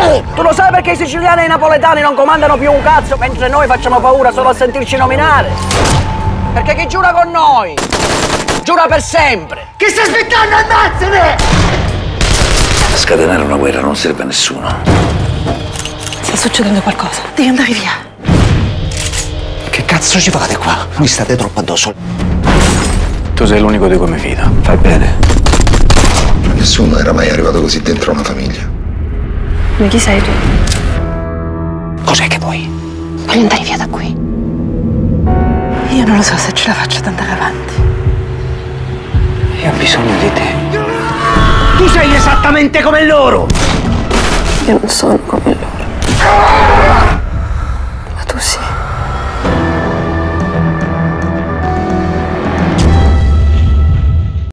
Tu lo sai perché i siciliani e i napoletani non comandano più un cazzo, mentre noi facciamo paura solo a sentirci nominare? Perché chi giura con noi giura per sempre. Che stai aspettando? Ammazzane! A scatenare una guerra non serve a nessuno. Sta succedendo qualcosa. Devi andare via. Che cazzo ci fate qua? Mi state troppo addosso. Tu sei l'unico di cui mi fido. Fai bene. Nessuno era mai arrivato così dentro una famiglia. Ma chi sei tu? Cos'è che vuoi? Voglio andare via da qui. Io non lo so se ce la faccio ad andare avanti. Io ho bisogno di te. Tu sei esattamente come loro. Io non sono come